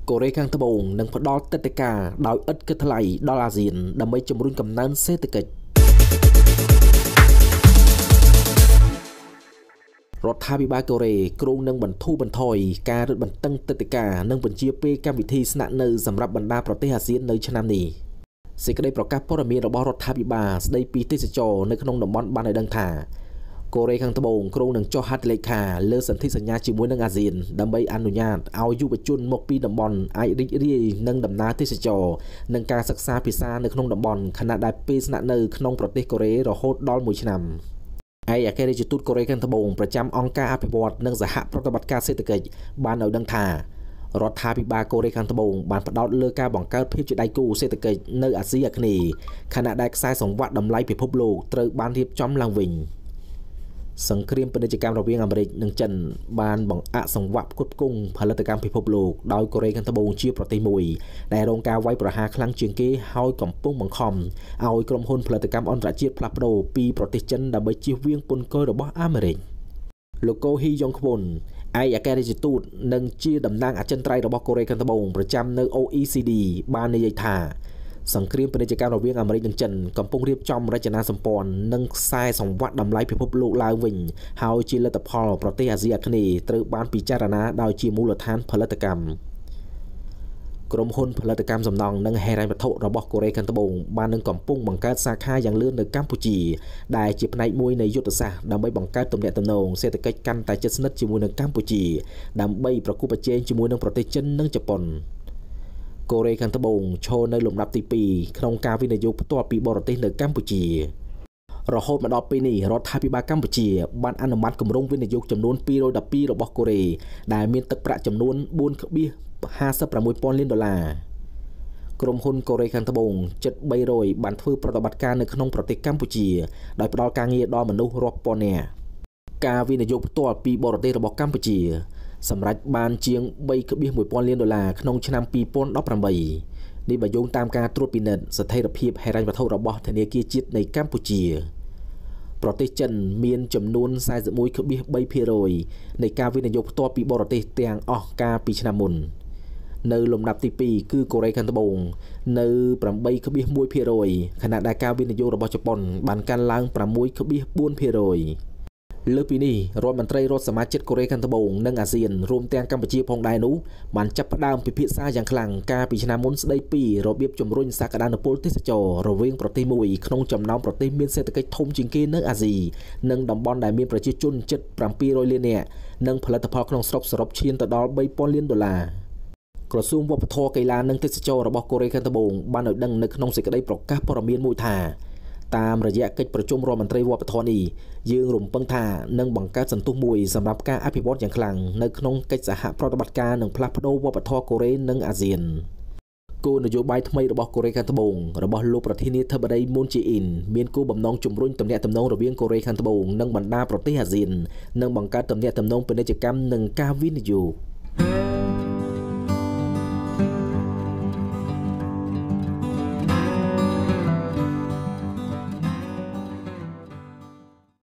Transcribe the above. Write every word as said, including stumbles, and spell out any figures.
កូរ៉េខាងត្បូងនឹងផ្ដល់ទឹកដីការដោយឥតគិតថ្លៃដល់អាស៊ានដើម្បីជំរុញកំណើនសេដ្ឋកិច្ចរដ្ឋាភិបាលកូរ៉េគ្រោងនឹងបន្ធូរបន្ថយការរឹតបន្តឹងទឹកដីការនិងបញ្ជាពេលកម្មវិធីស្នាក់នៅសម្រាប់បណ្ដាប្រទេសអាស៊ាននៅឆ្នាំនេះសេចក្តីប្រកាសព័ត៌មានរបស់រដ្ឋាភិបាលស្តីពីទេសចរនៅក្នុងតំបន់បានឲ្យដឹងថាកូរ៉េខាងត្បូងគ្រោងនឹងចុះហត្ថលេខាលើសន្ធិសញ្ញាជាមួយនឹងអាស៊ានដើម្បីអនុញ្ញាតឲ្យយុវជនមកពីតំបន់អាចរីករាយនឹងដំណើរទេសចរនិងការសិក្សាភាសានៅក្នុងតំបន់ខណៈដែលពេលស្នាក់នៅក្នុងប្រទេសកូរ៉េរហូតដល់មួយឆ្នាំឯអគ្គរដ្ឋទូតកូរ៉េខាងត្បូងប្រចាំអង្គការអភិវឌ្ឍន៍និងសហប្រតិបត្តិការសេដ្ឋកិច្ចបានឲ្យដឹងថារដ្ឋាភិបាលកូរ៉េខាងត្បូងបានផ្ដោតលើការបង្កើតភាពជាដៃគូសេដ្ឋកិច្ចនៅអាស៊ីអាគ្នេយ៍ខណៈដែលខ្សែសង្វាក់តម្លៃពិភពលោកត្រូវបានរៀបចំឡើងវិញសង្គ្រាមពាណិជ្ជកម្មរវាងអាមេរិកនិងចិនបានបង្អាក់សង្វាក់ផ្គត់ផ្គង់ផលិតកម្មពិភពលោកដោយកូរ៉េខាងត្បូងជាប្រទេសមួយដែលរងការវាយប្រហារខ្លាំងជាងគេហើយកំពុងបង្ខំឲ្យក្រុមហ៊ុនផលិតកម្មអន្តរជាតិផ្លាស់ប្ដូរពីប្រទេសចិនដើម្បីជៀសវាងពន្ធគយរបស់អាមេរិកលោកកូហ៊ីយ៉ុងខ្វុនឯកអគ្គរដ្ឋទូតនិងជាតំណាងអចិន្ត្រៃយ៍របស់កូរ៉េខាងត្បូងប្រចាំនៅ អូ អ៊ី ស៊ី ឌី បាននិយាយថាសង្គ្រាមពាណិជ្ជកម្មរវាងអាមេរិកនិងចិនកំពុងរៀបចំរចនាសម្ព័ន្ធនិងខ្សែសង្វាក់តម្លៃពិភពលោកឡើងវិញហើយជាលទ្ធផលប្រទេសអាស៊ីអាគ្នេយ៍ត្រូវបានពិចារណាដោយជាមូលដ្ឋានផលិតកម្មក្រុមហ៊ុនផលិតកម្មសំណង់និងហិរញ្ញវត្ថុរបស់កូរ៉េខាងត្បូងបាននឹងកំពុងបង្កើតសាខាយ៉ាងលឿននៅកម្ពុជាដែលជាផ្នែកមួយនៃយុទ្ធសាស្ត្រដើម្បីបង្កើតទំនាក់ទំនងសេដ្ឋកិច្ចកាន់តែជិតស្និទ្ធជាមួយនឹងកម្ពុជាដើម្បីប្រគល់ប្រជែងជាមួយនឹងប្រទេសចិននិងជប៉ុនកូរ៉េខាងត្បូងឈរនៅលំដាប់ទីពីរក្នុងការវិនិយោគផ្ទាល់ពីបរទេសនៅកម្ពុជារហូតមកដល់ពេលនេះរដ្ឋាភិបាលកម្ពុជាបានអនុម័តគម្រោងវិនិយោគចំនួនពីររយដប់ពីររបស់កូរ៉េដែលមានទឹកប្រាក់ចំនួនបួនដប់ហាសិបប្រាំមួយពាន់លានដុល្លារក្រុមហ៊ុនកូរ៉េខាងត្បូងជិតបីរយបានធ្វើប្រតិបត្តិការនៅក្នុងប្រទេសកម្ពុជាដោយផ្ដល់ការងារដល់មនុស្សរាប់ពាន់នាក់ការវិនិយោគផ្ទាល់ពីបរទេសរបស់កម្ពុជាសម្រាប់បានជាងបីដប់មួយពាន់លានដុល្លារក្នុងឆ្នាំពីរពាន់ដប់ប្រាំបីនេះបើយោងតាមការត្រួតពិនិត្យស្ថិរភាពហិរញ្ញវត្ថុរបស់ធនាគារជាតិនៃកម្ពុជាប្រទេសចិនមានចំនួនសែនសិបមួយដប់បីភាគរយនៃការវិនិយោគផ្ទាល់ពីបរទេសទាំងអស់កាលពីឆ្នាំមុននៅលំដាប់ទីពីរគឺកូរ៉េខាងត្បូងនៅប្រាំបីដប់មួយភាគរយខណៈដែលការវិនិយោគរបស់ជប៉ុនបានកើនឡើងប្រាំមួយដប់បួនភាគរយលើពីនេះរដ្ឋមន្ត្រីរដ្ឋសមាជិកកូរ៉េខាងត្បូងនិងអាស៊ានរួមទាំងកម្ពុជាផងដែរនោះបានចាប់ផ្ដើមពិភាក្សាយ៉ាងខ្លាំងកាលពីឆ្នាំមុនស្ដីពីរបៀបជំរុញសក្តានុពលទេសចររវាងប្រទេសមួយក្នុងចំណោមប្រទេសមានសេដ្ឋកិច្ចធំជាងគេនៅអាស៊ីនិងតំបន់ដែលមានប្រជាជនជិតប្រាំពីររយលាននាក់និងផលិតផលក្នុងស្រុកសរុបឈានទៅដល់បីពាន់លានដុល្លារក្រសួងវប្បធម៌កីឡានិងទេសចររបស់កូរ៉េខាងត្បូងបានឲ្យដឹងនៅក្នុងសេចក្តីប្រកាសព័ត៌មានមួយថាតាមរយៈកិច្ចប្រជុំរដ្ឋមន្ត្រីវប្បធម៌នេះយើងរំពឹងថានឹងបង្កើតសន្ទុះមួយសម្រាប់ការអភិវឌ្ឍយ៉ាងខ្លាំងនៅក្នុងកិច្ចសហប្រតិបត្តិការនិងផ្លាស់ប្ដូរវប្បធម៌កូរ៉េនិងអាស៊ានគោលនយោបាយថ្មីរបស់កូរ៉េខាងត្បូងរបស់លោកប្រធានាធិបតីមូនជេអ៊ីនមានគោលបំណងជំរុញទំនាក់ទំនងរវាងកូរ៉េខាងត្បូងនិងបណ្ដាប្រទេសអាស៊ាននិងបង្កើតទំនាក់ទំនងពាណិជ្ជកម្មនិងការវិនិយោគ